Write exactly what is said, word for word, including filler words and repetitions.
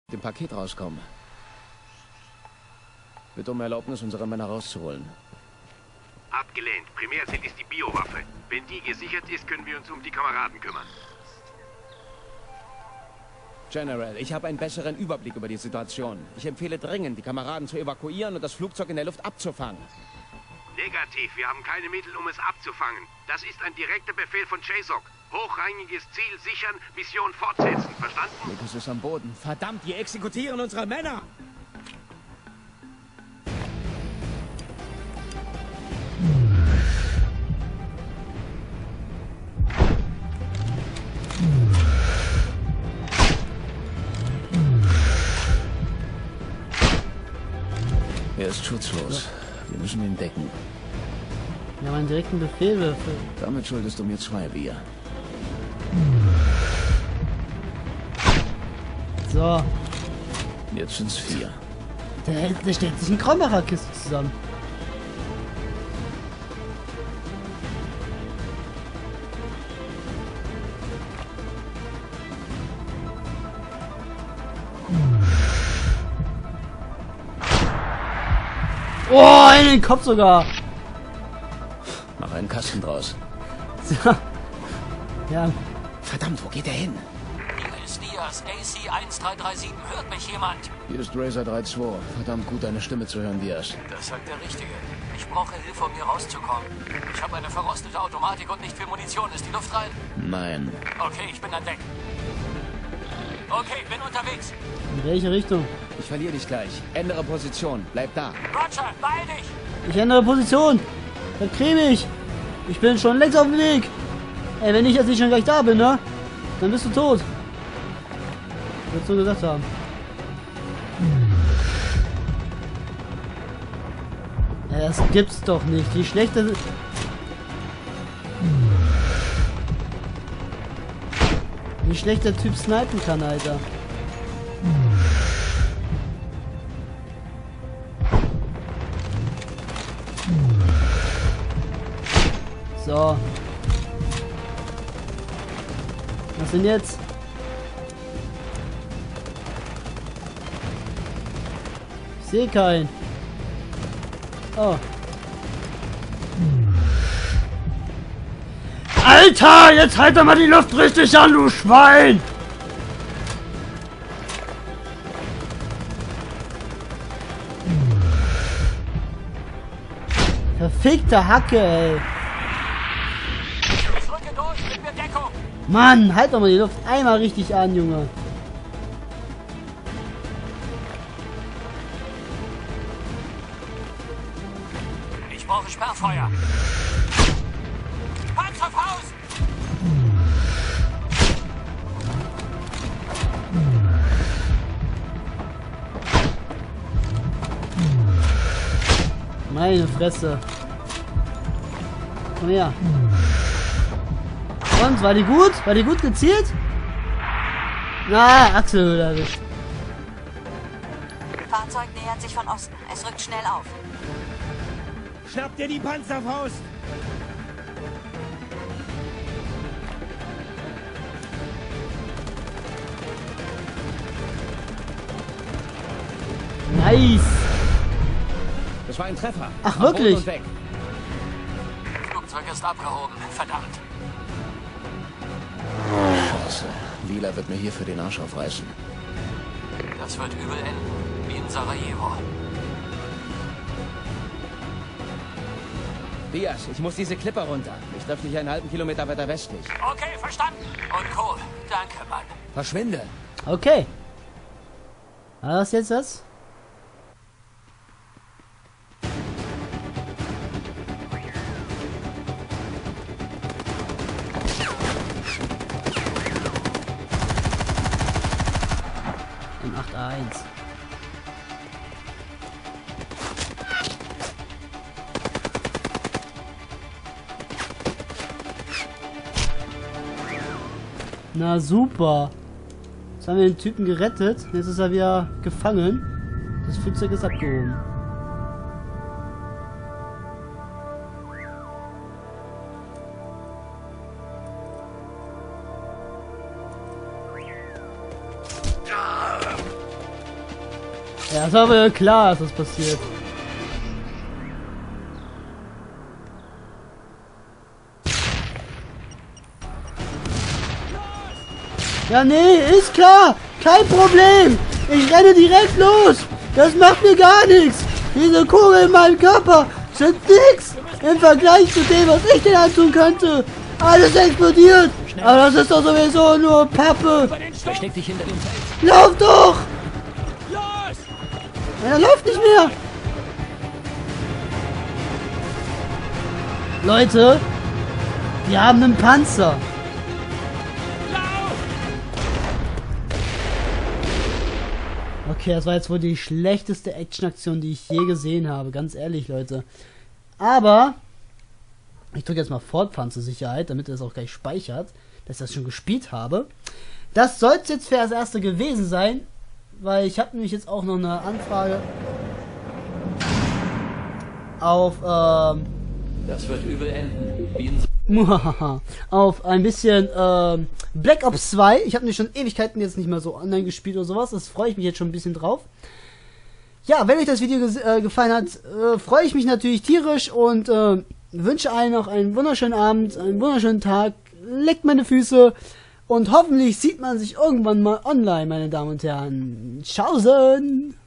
dem Paket rauskommen. Bitte um Erlaubnis, unsere Männer rauszuholen. Abgelehnt. Primärziel ist die Biowaffe. Wenn die gesichert ist, können wir uns um die Kameraden kümmern. General, ich habe einen besseren Überblick über die Situation. Ich empfehle dringend, die Kameraden zu evakuieren und das Flugzeug in der Luft abzufangen. Negativ. Wir haben keine Mittel, um es abzufangen. Das ist ein direkter Befehl von J S O C. Hochrangiges Ziel sichern, Mission fortsetzen. Verstanden? Lucas ist am Boden. Verdammt, die exekutieren unsere Männer! Er ist schutzlos. Wir müssen ihn decken. Wir haben einen direkten Befehl dafür. Damit schuldest du mir zwei Bier. So. Jetzt sind's vier. Der, der stellt sich eine Krombacher-Kiste zusammen. Oh, in den Kopf sogar. Mach einen Kasten draus. So. Ja. Verdammt, wo geht er hin? Hier ist Diaz, A C eins drei drei sieben. Hört mich jemand? Hier ist Razor drei zwei. Verdammt gut, deine Stimme zu hören, Diaz. Das sagt der Richtige. Ich brauche Hilfe, um hier rauszukommen. Ich habe eine verrostete Automatik und nicht viel Munition. Ist die Luft rein? Nein. Okay, ich bin dann weg. Okay, bin unterwegs. In welche Richtung? Ich verliere dich gleich. Ändere Position. Bleib da. Roger, beeil dich! Ich ändere Position. Das kriege ich. Ich bin schon längst auf dem Weg. Ey, wenn ich jetzt nicht schon gleich da bin, ne? Dann bist du tot. Würdest du gesagt haben. Ja, das gibt's doch nicht. Wie schlecht das ist. Wie schlecht der Typ snipen kann, Alter. So. Was denn jetzt? Ich sehe keinen. Oh. Alter, jetzt halt doch mal die Luft richtig an, du Schwein! Verfickte Hacke, ey. Ich rücke durch, gib mir Deckung! Mann, halt doch mal die Luft einmal richtig an, Junge. Ich brauche Sperrfeuer. Panzerfaust! Meine Fresse. Komm her. Und, war die gut? War die gut gezielt? Na, Achselhöhle erwischt. Fahrzeug nähert sich von Osten. Es rückt schnell auf. Schnapp dir die Panzerfaust! Nice. Das war ein Treffer. Ach, Am Boden wirklich? und weg. Flugzeug ist abgehoben. Verdammt. Scheiße. Lila wird mir hier für den Arsch aufreißen. Das wird übel enden. Wie in Sarajevo. Diaz, ich muss diese Klippe runter. Ich treffe dich einen halben Kilometer weiter westlich. Okay, verstanden. Und Co. Danke, Mann. Verschwinde! Okay. War das jetzt das? M acht A eins. Na super. Jetzt haben wir den Typen gerettet. Jetzt ist er wieder gefangen. Das Flugzeug ist abgehoben. Ja, das war aber klar, dass das passiert. Ja, nee, ist klar. Kein Problem. Ich renne direkt los. Das macht mir gar nichts. Diese Kugeln in meinem Körper sind nix im Vergleich zu dem, was ich denn antun könnte. Alles explodiert. Aber das ist doch sowieso nur Pappe. Versteck dich hinter dem Feld. Lauf doch! Los! Er läuft nicht mehr! Leute, wir haben einen Panzer. Okay, das war jetzt wohl die schlechteste Actionaktion, die ich je gesehen habe. Ganz ehrlich, Leute. Aber ich drücke jetzt mal fortfahren zur Sicherheit, damit er es auch gleich speichert, dass ich das schon gespielt habe. Das soll es jetzt für das erste gewesen sein, weil ich habe nämlich jetzt auch noch eine Anfrage auf ähm, Das wird übel enden. Wie in auf ein bisschen ähm, Black Ops zwei. Ich habe nämlich schon Ewigkeiten jetzt nicht mehr so online gespielt oder sowas. Das freue ich mich jetzt schon ein bisschen drauf. Ja, wenn euch das Video äh, gefallen hat, äh, freue ich mich natürlich tierisch und äh, wünsche allen noch einen wunderschönen Abend, einen wunderschönen Tag. Leckt meine Füße und hoffentlich sieht man sich irgendwann mal online, meine Damen und Herren. Tschaußen!